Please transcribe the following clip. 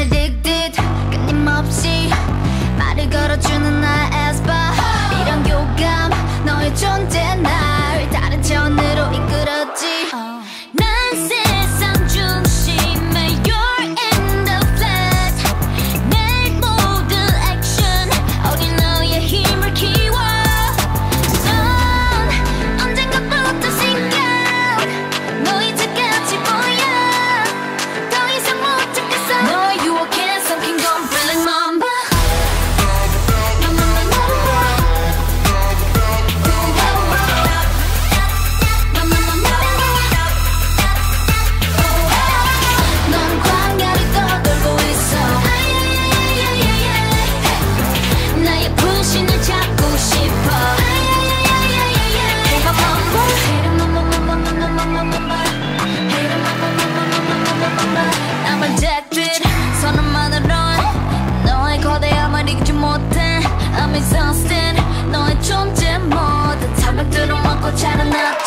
addicted 끊임없이 말을 걸어주는 나의 AESPA 이런 교감 너의 존재 날 다른 차원으로 이끌었지 난 세상 중심에 You're in the flat 내 모든 액션 어린 너의 힘을 키워 넌 언젠가부터 생각 너 이제까지 뭐야 더 이상 못 참겠어 너의 유혹에 삼킨 건 Black Mamba 넌 광야를 떠돌고 있어 나의 분신을 잡고 싶어 I'm addicted 선언만으론 너의 거대함을 이기지 못해 I'm exhausted 너의 존재 모든 타격들을 먹고 자라나